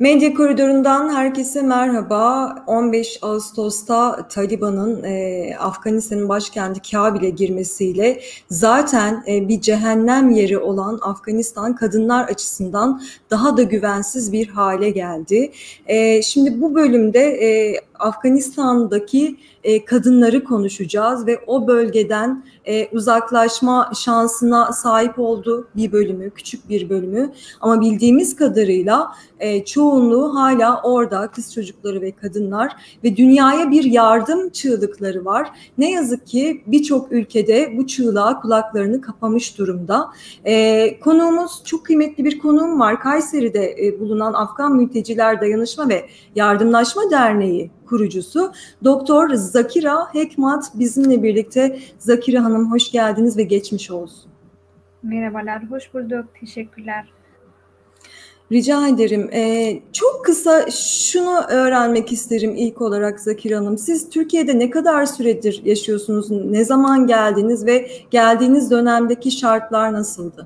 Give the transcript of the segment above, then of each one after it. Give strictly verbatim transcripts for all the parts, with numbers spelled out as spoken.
Medya koridorundan herkese merhaba. on beş Ağustos'ta Taliban'ın e, Afganistan'ın başkenti Kabil'e girmesiyle zaten e, bir cehennem yeri olan Afganistan kadınlar açısından daha da güvensiz bir hale geldi. E, şimdi bu bölümde e, Afganistan'daki e, kadınları konuşacağız ve o bölgeden e, uzaklaşma şansına sahip olduğu bir bölümü, küçük bir bölümü ama bildiğimiz kadarıyla e, çoğunluğu hala orada, kız çocukları ve kadınlar ve dünyaya bir yardım çığlıkları var. Ne yazık ki birçok ülkede bu çığlığa kulaklarını kapamış durumda. E, konuğumuz, çok kıymetli bir konuğum var. Kayseri'de e, bulunan Afgan Mülteciler Dayanışma ve Yardımlaşma Derneği kurucusu Doktor Zakira Hekmat bizimle birlikte. Zakira Hanım, hoş geldiniz ve geçmiş olsun. Merhabalar, hoş bulduk. Teşekkürler. Rica ederim. Ee, çok kısa şunu öğrenmek isterim ilk olarak Zakir Hanım. Siz Türkiye'de ne kadar süredir yaşıyorsunuz? Ne zaman geldiniz ve geldiğiniz dönemdeki şartlar nasıldı?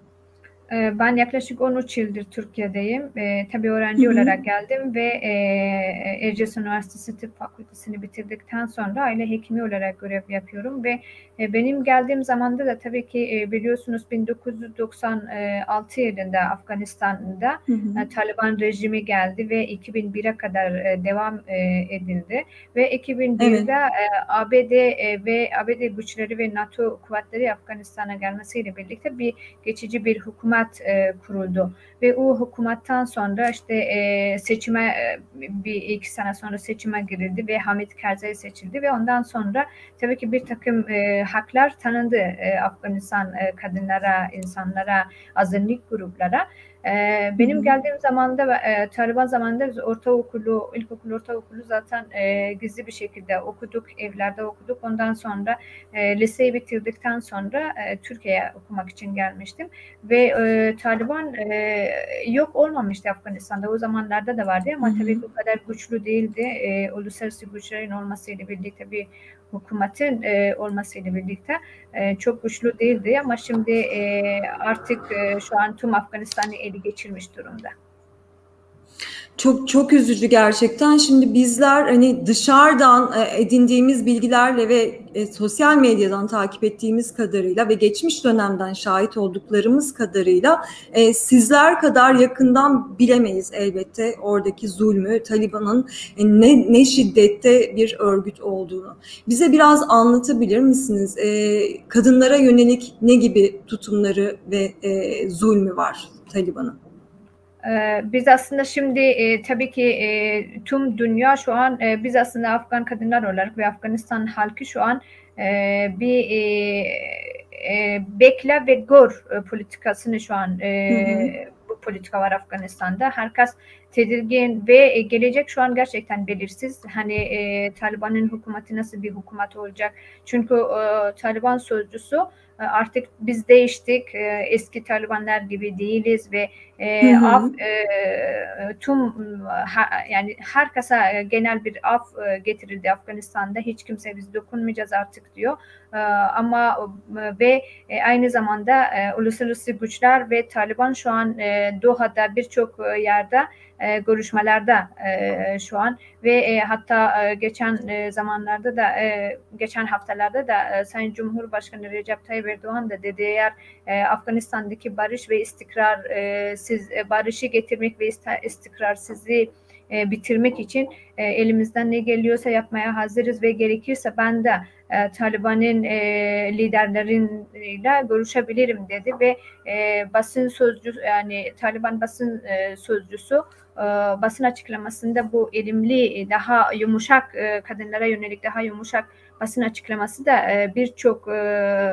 Ben yaklaşık on üç yıldır Türkiye'deyim. E, tabii öğrenci Hı hı. olarak geldim ve e, Erciyes Üniversitesi Tıp Fakültesini bitirdikten sonra aile hekimi olarak görev yapıyorum ve e, benim geldiğim zamanda da tabii ki e, biliyorsunuz bin dokuz yüz doksan altı yılında Afganistan'da Hı hı. e, Taliban rejimi geldi ve iki bin bire kadar e, devam e, edildi ve iki bin birde Evet. e, A B D e, ve A B D güçleri ve NATO kuvvetleri Afganistan'a gelmesiyle birlikte bir geçici bir hükümet E, kuruldu ve o hükümetten sonra işte e, seçime e, bir iki sene sonra seçime girildi ve Hamid Karzai seçildi ve ondan sonra tabii ki bir takım e, haklar tanındı e, Afganistan e, kadınlara, insanlara, azınlık gruplara. E, Hı benim hı. geldiğim zamanda e, Taliban zamanında biz ortaokulu, ilkokul, ortaokulu zaten e, gizli bir şekilde okuduk, evlerde okuduk. Ondan sonra e, liseyi bitirdikten sonra e, Türkiye'ye okumak için gelmiştim ve e, Taliban e, yok olmamıştı Afganistan'da. O zamanlarda da vardı Hı ama tabii hı. ki o kadar güçlü değildi. E, uluslararası güçlerin olmasıyla birlikte bir hükümetin e, olmasıyla birlikte e, çok güçlü değildi ama şimdi e, artık e, şu an tüm Afganistan'ı ele geçirmiş durumda. Çok çok üzücü gerçekten. Şimdi bizler hani dışarıdan e, edindiğimiz bilgilerle ve e, sosyal medyadan takip ettiğimiz kadarıyla ve geçmiş dönemden şahit olduklarımız kadarıyla e, sizler kadar yakından bilemeyiz elbette oradaki zulmü, Taliban'ın e, ne, ne şiddette bir örgüt olduğunu. Bize biraz anlatabilir misiniz? E, kadınlara yönelik ne gibi tutumları ve e, zulmü var Taliban'ın? Biz aslında şimdi e, tabii ki e, tüm dünya şu an e, biz aslında Afgan kadınlar olarak ve Afganistan halkı şu an e, bir e, e, bekle ve gör e, politikasını şu an Hı hı. e, bu politika var Afganistan'da. Herkes tedirgin ve e, gelecek şu an gerçekten belirsiz. Hani e, Taliban'ın hükümeti nasıl bir hükümet olacak? Çünkü e, Taliban sözcüsü artık biz değiştik, eski Talibanlar gibi değiliz ve Hı e, af hı. e, tüm ha, yani herkese genel bir af e, getirildi Afganistan'da. Hiç kimse biz dokunmayacağız artık diyor. E, ama ve e, aynı zamanda e, uluslararası güçler ve Taliban şu an e, Doha'da birçok yerde e, görüşmelerde e, şu an ve e, hatta e, geçen e, zamanlarda da e, geçen haftalarda da e, Sayın Cumhurbaşkanı Recep Tayyip Erdoğan da dedi eğer e, Afganistan'daki barış ve istikrar e, siz e, barışı getirmek ve istikrarsızlığı e, bitirmek için e, elimizden ne geliyorsa yapmaya hazırız ve gerekirse ben de e, Taliban'ın e, liderleriyle görüşebilirim dedi ve e, basın sözcüsü yani Taliban basın e, sözcüsü e, basın açıklamasında bu elimli daha yumuşak e, kadınlara yönelik daha yumuşak basın açıklaması da e, birçok e,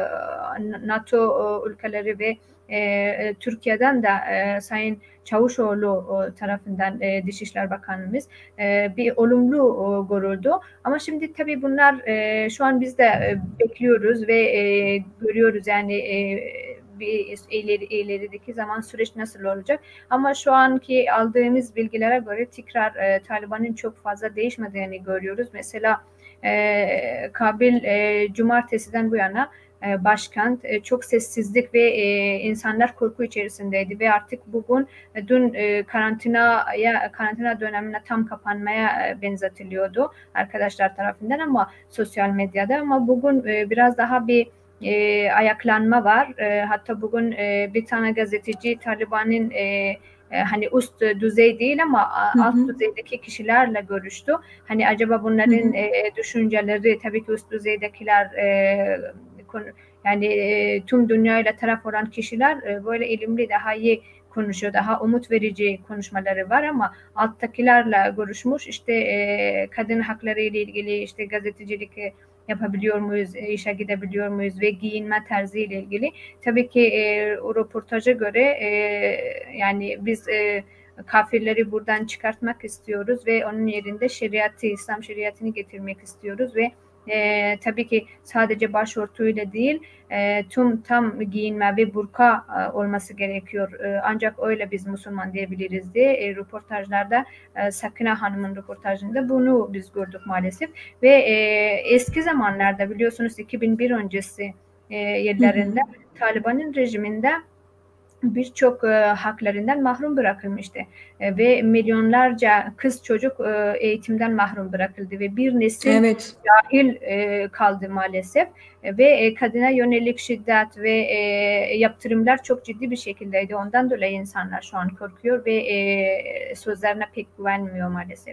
NATO e, ülkeleri ve e, Türkiye'den de e, Sayın Çavuşoğlu e, tarafından e, Dışişler Bakanımız e, bir olumlu e, görüldü. Ama şimdi tabii bunlar e, şu an biz de e, bekliyoruz ve e, görüyoruz yani e, bir ileri, ilerideki zaman süreç nasıl olacak. Ama şu anki aldığımız bilgilere göre tekrar e, Taliban'ın çok fazla değişmediğini görüyoruz. Mesela e, Kabil e, cumartesiden bu yana başkent. Çok sessizlik ve insanlar korku içerisindeydi ve artık bugün dün karantinaya karantina dönemine tam kapanmaya benzetiliyordu arkadaşlar tarafından ama sosyal medyada, ama bugün biraz daha bir e, ayaklanma var. E, hatta bugün e, bir tane gazeteci Taliban'ın e, e, hani üst düzey değil ama Hı alt hı. düzeydeki kişilerle görüştü. Hani acaba Hı bunların hı. e, düşünceleri, tabii ki üst düzeydekiler e, konu, yani e, tüm dünyayla taraf olan kişiler e, böyle ilimli, daha iyi konuşuyor, daha umut verici konuşmaları var ama alttakilerle görüşmüş. İşte e, kadın hakları ile ilgili, işte gazetecilik yapabiliyor muyuz, işe gidebiliyor muyuz ve giyinme tarzı ile ilgili. Tabii ki e, o röportaja göre e, yani biz e, kafirleri buradan çıkartmak istiyoruz ve onun yerinde şeriatı, İslam şeriatını getirmek istiyoruz ve e, tabii ki sadece başörtüyle değil, e, tüm tam giyinme ve burka e, olması gerekiyor. E, ancak öyle biz Müslüman diyebiliriz diye e, röportajlarda, e, Sakina Hanım'ın röportajında bunu biz gördük maalesef. Ve e, eski zamanlarda biliyorsunuz iki bin bir öncesi e, Hı hı. yıllarında Taliban'ın rejiminde birçok e, haklarından mahrum bırakılmıştı. E, ve milyonlarca kız çocuk e, eğitimden mahrum bırakıldı ve bir nesil Evet. cahil e, kaldı maalesef. E, ve e, kadına yönelik şiddet ve e, yaptırımlar çok ciddi bir şekildeydi. Ondan dolayı insanlar şu an korkuyor ve e, sözlerine pek güvenmiyor maalesef.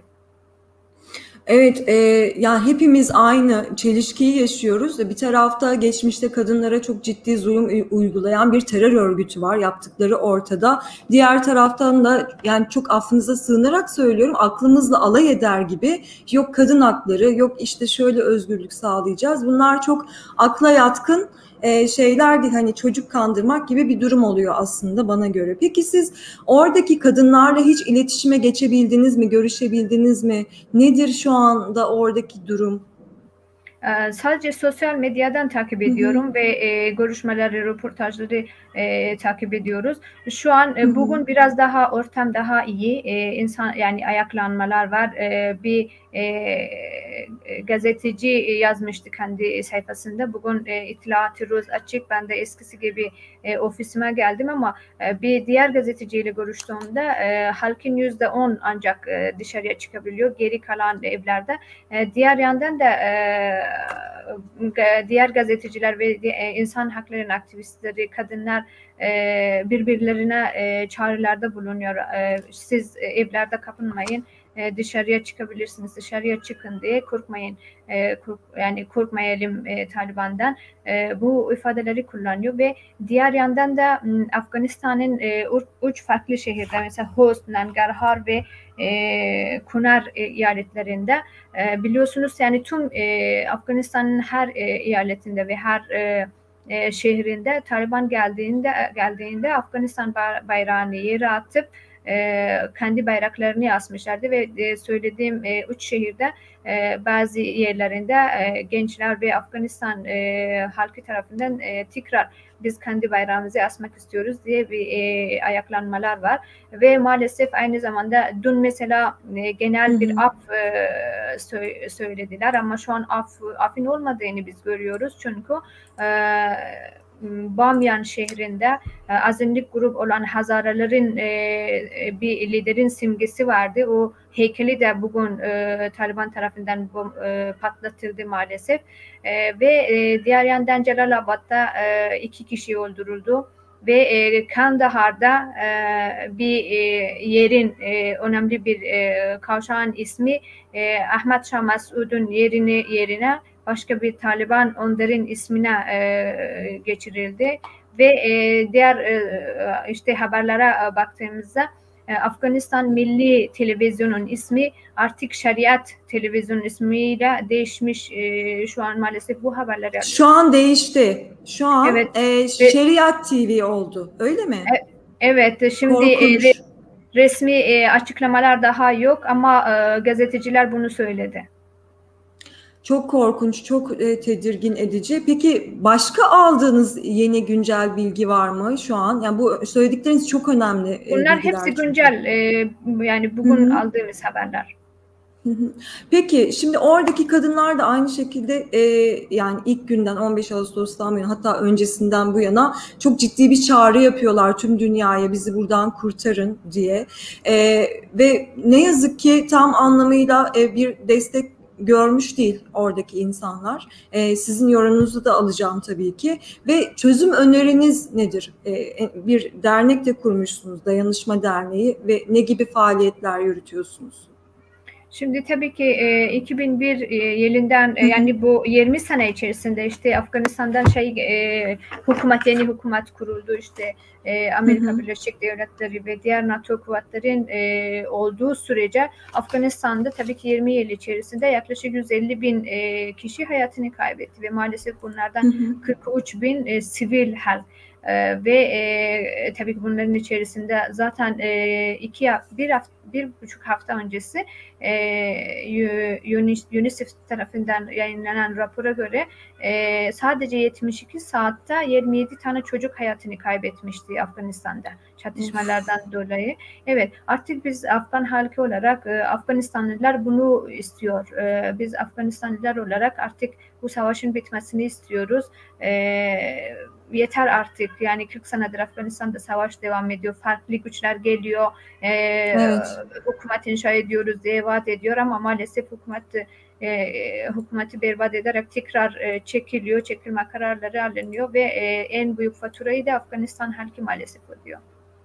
Evet, e, yani hepimiz aynı çelişkiyi yaşıyoruz da bir tarafta geçmişte kadınlara çok ciddi zulüm uygulayan bir terör örgütü var, yaptıkları ortada. Diğer taraftan da yani çok affınıza sığınarak söylüyorum, aklımızla alay eder gibi yok kadın hakları, yok işte şöyle özgürlük sağlayacağız. Bunlar çok akla yatkın e, şeyler değil, hani çocuk kandırmak gibi bir durum oluyor aslında bana göre. Peki siz oradaki kadınlarla hiç iletişime geçebildiniz mi, görüşebildiniz mi? Nedir şu anda oradaki durum? Ee, Sadece sosyal medyadan takip Hı hı. ediyorum ve e, görüşmeleri, röportajları e, takip ediyoruz. Şu an Hı e, hı. bugün biraz daha ortam daha iyi. E, insan yani ayaklanmalar var. E, bir e, gazeteci yazmıştı kendi sayfasında. Bugün e, İttihat-ı Ruz açık. Ben de eskisi gibi e, ofisime geldim ama e, bir diğer gazeteciyle görüştüğümde e, halkın yüzde on ancak e, dışarıya çıkabiliyor. Geri kalan evlerde. E, diğer yandan da e, diğer gazeteciler ve insan hakları aktivistleri, kadınlar e, birbirlerine e, çağrılarda bulunuyor. E, siz evlerde kapınmayın, e, dışarıya çıkabilirsiniz, dışarıya çıkın diye korkmayın, e, kork, yani korkmayalım e, Taliban'dan. E, bu ifadeleri kullanıyor ve diğer yandan da Afganistan'ın e, üç farklı şehirde, mesela Host, Nangarhar ve e, Kunar e, eyaletlerinde e, biliyorsunuz yani tüm e, Afganistan'ın her e, eyaletinde ve her e, e, şehrinde Taliban geldiğinde geldiğinde Afganistan bayrağını yere atıp e, kendi bayraklarını asmışlardı ve e, söylediğim e, üç şehirde e, bazı yerlerinde e, gençler ve Afganistan e, halkı tarafından e, tekrar biz kendi bayrağımızı asmak istiyoruz diye bir e, ayaklanmalar var ve maalesef aynı zamanda dün mesela e, Hı genel bir hı. af e, sö- söylediler ama şu an af afin olmadığını biz görüyoruz çünkü e, Bamyan şehrinde e, azınlık grup olan Hazaraların e, bir liderin simgesi vardı. O heykeli de bugün e, Taliban tarafından e, patlatıldı maalesef. E, ve e, diğer yandan Celalabad'da e, iki kişi öldürüldü ve e, Kandahar'da e, bir e, yerin e, önemli bir e, kavşağın ismi e, Ahmet Şah Masud'un yerini yerine başka bir Taliban onların ismine e, geçirildi ve e, diğer e, işte haberlere e, baktığımızda e, Afganistan Milli Televizyonu'nun ismi artık Şeriat Televizyon ismiyle değişmiş. E, şu an maalesef bu haberleri Şu alıyoruz. an değişti. Şu an Evet e, ve Şeriat T V oldu. Öyle mi? e, evet şimdi e, Korkunç. resmi e, açıklamalar daha yok ama e, gazeteciler bunu söyledi. Çok korkunç, çok e, tedirgin edici. Peki başka aldığınız yeni güncel bilgi var mı şu an? Yani bu söyledikleriniz çok önemli e, Bunlar hepsi bilgiler çünkü. güncel, e, yani Hı bugün hı. aldığımız haberler. Peki şimdi oradaki kadınlar da aynı şekilde e, yani ilk günden on beş Ağustos'tan bu yana, hatta öncesinden bu yana çok ciddi bir çağrı yapıyorlar tüm dünyaya, bizi buradan kurtarın diye. E, ve ne yazık ki tam anlamıyla e, bir destek görmüş değil oradaki insanlar. E, sizin yorumunuzu da alacağım tabii ki. Ve çözüm öneriniz nedir? E, bir dernek de kurmuşsunuz, Dayanışma Derneği, ve ne gibi faaliyetler yürütüyorsunuz? Şimdi tabii ki e, iki bin bir e, yılından e, yani bu yirmi sene içerisinde işte Afganistan'dan şey e, hükümet yeni hükümet kuruldu, işte e, Amerika hı hı. Birleşik Devletleri ve diğer NATO kuvvetlerin e, olduğu sürece Afganistan'da tabii ki yirmi yıl içerisinde yaklaşık yüz elli bin e, kişi hayatını kaybetti ve maalesef bunlardan hı hı. kırk üç bin e, sivil hal. Ee, ve e, tabii ki bunların içerisinde zaten e, iki bir hafta bir buçuk hafta öncesi e, UNICEF tarafından yayınlanan rapora göre e, sadece yetmiş iki saatte yirmi yedi tane çocuk hayatını kaybetmişti Afganistan'da çatışmalardan of. dolayı. Evet, artık biz Afgan halkı olarak e, Afganistanlılar bunu istiyor. E, biz Afganistanlılar olarak artık bu savaşın bitmesini istiyoruz. E, yeter artık. Yani kırk senedir Afganistan'da savaş devam ediyor. Farklı güçler geliyor. E, evet. Hükümet inşa ediyoruz diye vaat ediyor ama maalesef hükümet e, hükümeti berbat ederek tekrar e, çekiliyor. Çekilme kararları alınıyor ve e, en büyük faturayı da Afganistan halkı maalesef ödüyor.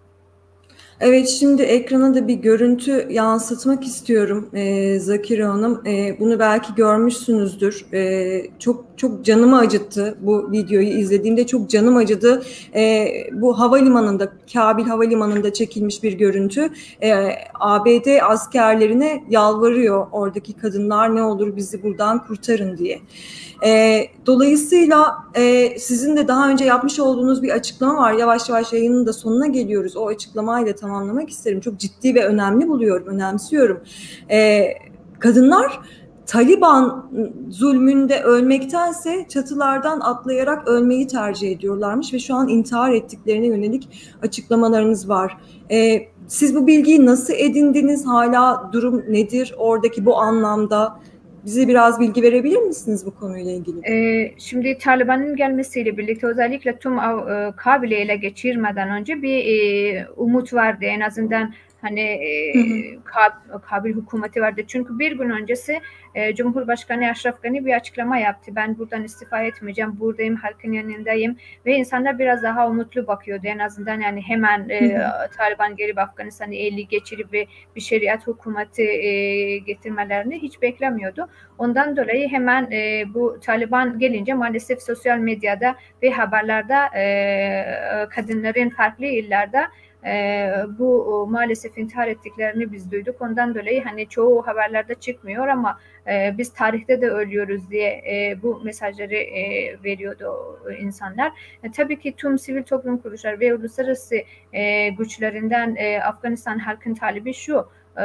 Evet, şimdi ekrana da bir görüntü yansıtmak istiyorum e, Zakire Hanım. E, bunu belki görmüşsünüzdür. E, çok çok canımı acıttı bu videoyu izlediğimde, çok canım acıdı. E, bu havalimanında, Kabil Havalimanı'nda çekilmiş bir görüntü. E, A B D askerlerine yalvarıyor oradaki kadınlar, ne olur bizi buradan kurtarın diye. E, dolayısıyla e, sizin de daha önce yapmış olduğunuz bir açıklama var. Yavaş yavaş yayının da sonuna geliyoruz. O açıklamayla tamamlamak isterim. Çok ciddi ve önemli buluyorum, önemsiyorum. E, kadınlar Taliban zulmünde ölmektense çatılardan atlayarak ölmeyi tercih ediyorlarmış ve şu an intihar ettiklerine yönelik açıklamalarınız var. E, siz bu bilgiyi nasıl edindiniz? Hala durum nedir oradaki bu anlamda? Bize biraz bilgi verebilir misiniz bu konuyla ilgili? Ee, şimdi Taliban'ın gelmesiyle birlikte özellikle tüm e, Kabil'i ele geçirmeden önce bir e, umut vardı. En azından hani e, Kab Kabil hükümeti vardı. Çünkü bir gün öncesi e, Cumhurbaşkanı Ashraf Ghani bir açıklama yaptı. Ben buradan istifa etmeyeceğim, buradayım, halkın yanındayım. Ve insanlar biraz daha umutlu bakıyordu. En azından yani hemen e, Taliban gelip Afganistan'ı eli geçirip ve bir şeriat hükümeti e, getirmelerini hiç beklemiyordu. Ondan dolayı hemen e, bu Taliban gelince maalesef sosyal medyada ve haberlerde e, kadınların farklı illerde e, bu maalesef intihar ettiklerini biz duyduk. Ondan dolayı hani çoğu haberlerde çıkmıyor ama e, biz tarihte de ölüyoruz diye e, bu mesajları e, veriyordu insanlar. E, tabii ki tüm sivil toplum kuruluşları ve uluslararası e, güçlerinden e, Afganistan halkın talebi şu: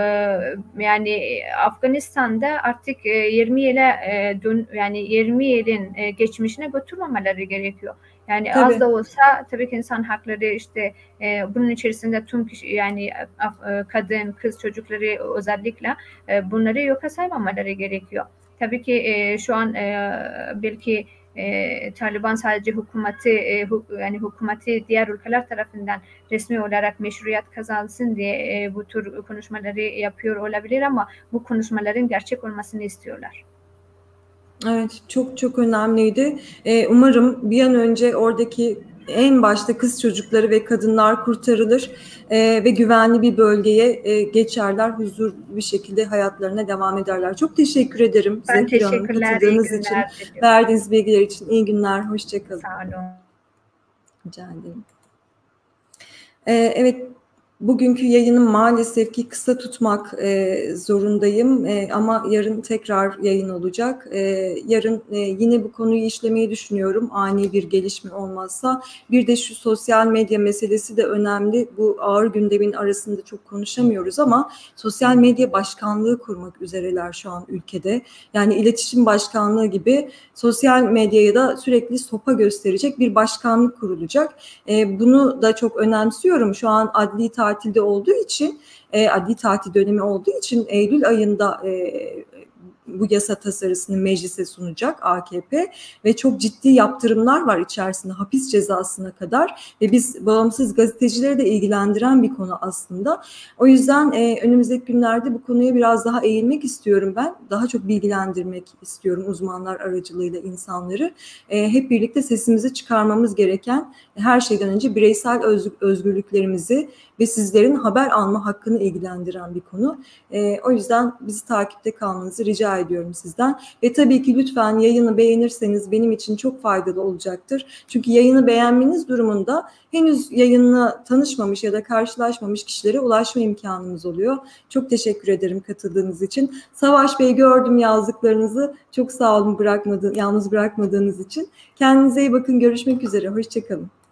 yani Afganistan'da artık yirmi yıla dön, yani yirmi yılın geçmişine götürmemeleri gerekiyor. Yani tabii. Az da olsa tabii ki insan hakları işte bunun içerisinde tüm kişi, yani kadın, kız, çocukları özellikle bunları yoka saymamaları gerekiyor. Tabii ki şu an belki E, Taliban sadece hükümeti e, hu, yani hükümeti diğer ülkeler tarafından resmi olarak meşruiyet kazansın diye e, bu tür konuşmaları yapıyor olabilir ama bu konuşmaların gerçek olmasını istiyorlar. Evet, çok çok önemliydi. Ee, umarım bir an önce oradaki en başta kız çocukları ve kadınlar kurtarılır e, ve güvenli bir bölgeye e, geçerler, huzurlu bir şekilde hayatlarına devam ederler. Çok teşekkür ederim Zakire Hanım, katıldığınız için, verdiğiniz bilgiler için. İyi günler, hoşça kalın. Sağ olun. Rica ederim. Ee, evet. Bugünkü yayını maalesef ki kısa tutmak e, zorundayım e, ama yarın tekrar yayın olacak. E, yarın e, yine bu konuyu işlemeyi düşünüyorum, ani bir gelişme olmazsa. Bir de şu sosyal medya meselesi de önemli. Bu ağır gündemin arasında çok konuşamıyoruz ama sosyal medya başkanlığı kurmak üzereler şu an ülkede. Yani iletişim başkanlığı gibi sosyal medyaya da sürekli sopa gösterecek bir başkanlık kurulacak. E, bunu da çok önemsiyorum. Şu an adli tatilde olduğu için, e, adli tatil dönemi olduğu için Eylül ayında e, bu yasa tasarısını meclise sunacak A K P ve çok ciddi yaptırımlar var içerisinde, hapis cezasına kadar ve biz bağımsız gazetecileri de ilgilendiren bir konu aslında. O yüzden e, önümüzdeki günlerde bu konuya biraz daha eğilmek istiyorum ben. Daha çok bilgilendirmek istiyorum uzmanlar aracılığıyla insanları. E, hep birlikte sesimizi çıkarmamız gereken, her şeyden önce bireysel öz, özgürlüklerimizi ve sizlerin haber alma hakkını ilgilendiren bir konu. E, o yüzden bizi takipte kalmanızı rica ediyorum sizden. Ve tabii ki lütfen yayını beğenirseniz benim için çok faydalı olacaktır. Çünkü yayını beğenmeniz durumunda henüz yayınla tanışmamış ya da karşılaşmamış kişilere ulaşma imkanımız oluyor. Çok teşekkür ederim katıldığınız için. Savaş Bey, gördüm yazdıklarınızı. Çok sağ olun bırakmadı, yalnız bırakmadığınız için. Kendinize iyi bakın. Görüşmek üzere. Hoşça kalın.